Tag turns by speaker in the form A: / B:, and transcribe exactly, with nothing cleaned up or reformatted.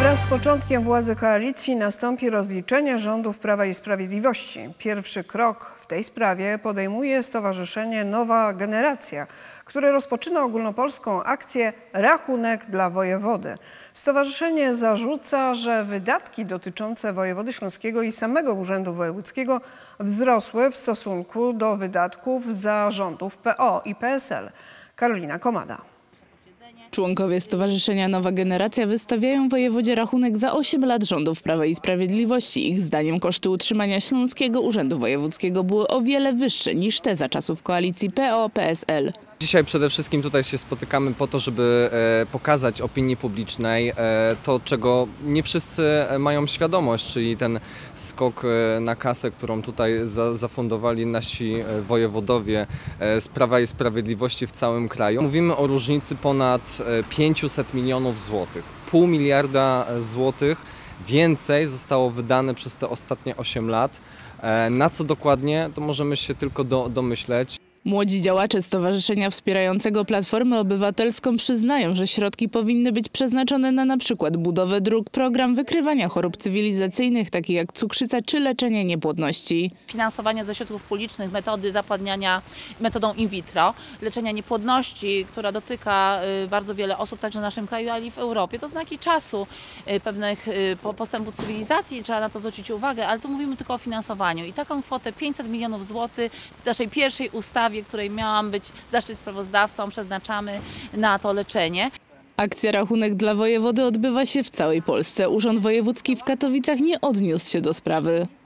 A: Wraz z początkiem władzy koalicji nastąpi rozliczenie rządów Prawa i Sprawiedliwości. Pierwszy krok w tej sprawie podejmuje Stowarzyszenie Nowa Generacja, które rozpoczyna ogólnopolską akcję Rachunek dla wojewody. Stowarzyszenie zarzuca, że wydatki dotyczące wojewody śląskiego i samego Urzędu Wojewódzkiego wzrosły w stosunku do wydatków za rządów P O i P S L. Karolina Komada.
B: Członkowie Stowarzyszenia Nowa Generacja wystawiają wojewodzie rachunek za osiem lat rządów Prawa i Sprawiedliwości. Ich zdaniem koszty utrzymania Śląskiego Urzędu Wojewódzkiego były o wiele wyższe niż te za czasów koalicji P O P S L.
C: Dzisiaj przede wszystkim tutaj się spotykamy po to, żeby pokazać opinii publicznej to, czego nie wszyscy mają świadomość, czyli ten skok na kasę, którą tutaj zafundowali nasi wojewodowie z Prawa i Sprawiedliwości w całym kraju. Mówimy o różnicy ponad pięciuset milionów złotych. Pół miliarda złotych więcej zostało wydane przez te ostatnie osiem lat. Na co dokładnie, to możemy się tylko do, domyśleć.
B: Młodzi działacze stowarzyszenia wspierającego Platformę Obywatelską przyznają, że środki powinny być przeznaczone na na przykład budowę dróg, program wykrywania chorób cywilizacyjnych, takich jak cukrzyca czy leczenie niepłodności.
D: Finansowanie ze środków publicznych, metody zapładniania metodą in vitro, leczenia niepłodności, która dotyka bardzo wiele osób także w naszym kraju, ale i w Europie. To znaki czasu pewnych postępu cywilizacji, trzeba na to zwrócić uwagę, ale tu mówimy tylko o finansowaniu i taką kwotę pięćset milionów złotych w naszej pierwszej ustawie, której miałam być zaszczyt sprawozdawcą, przeznaczamy na to leczenie.
B: Akcja Rachunek dla wojewody odbywa się w całej Polsce. Urząd Wojewódzki w Katowicach nie odniósł się do sprawy.